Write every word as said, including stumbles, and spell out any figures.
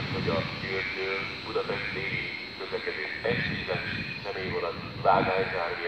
hogy a Győrből Budapest déli közlekedés egyetlen személyvonat Vágányzár